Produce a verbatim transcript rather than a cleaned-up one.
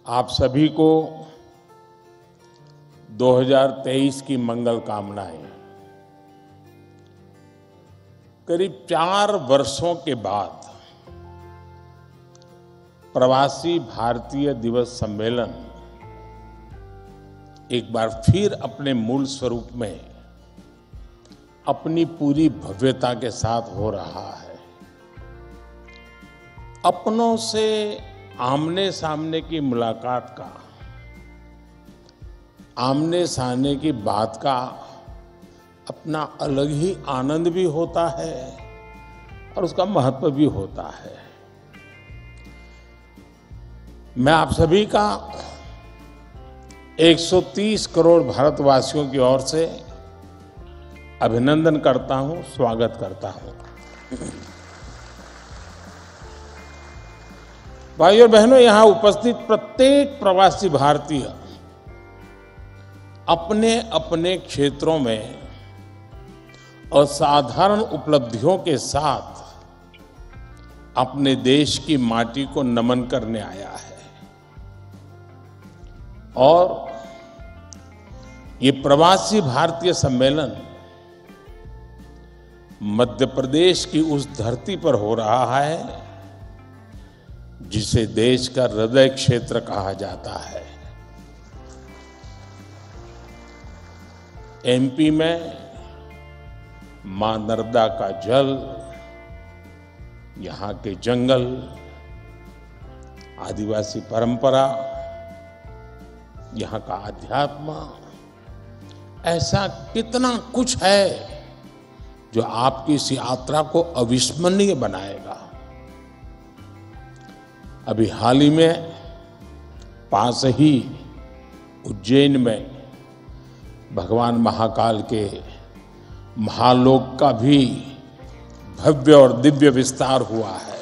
आप सभी को दो हज़ार तेईस की मंगल कामनाएं। करीब चार वर्षों के बाद प्रवासी भारतीय दिवस सम्मेलन एक बार फिर अपने मूल स्वरूप में अपनी पूरी भव्यता के साथ हो रहा है। अपनों से आमने सामने की मुलाकात का, आमने सामने की बात का अपना अलग ही आनंद भी होता है और उसका महत्व भी होता है। मैं आप सभी का एक सौ तीस करोड़ भारतवासियों की ओर से अभिनंदन करता हूं, स्वागत करता हूं। भाइयों और बहनों, यहां उपस्थित प्रत्येक प्रवासी भारतीय अपने अपने क्षेत्रों में असाधारण उपलब्धियों के साथ अपने देश की माटी को नमन करने आया है। और ये प्रवासी भारतीय सम्मेलन मध्य प्रदेश की उस धरती पर हो रहा है जिसे देश का हृदय क्षेत्र कहा जाता है। एमपी में मां नर्मदा का जल, यहाँ के जंगल, आदिवासी परंपरा, यहाँ का अध्यात्म, ऐसा कितना कुछ है जो आपकी इस यात्रा को अविस्मरणीय बनाएगा। अभी हाल ही में पास ही उज्जैन में भगवान महाकाल के महालोक का भी भव्य और दिव्य विस्तार हुआ है।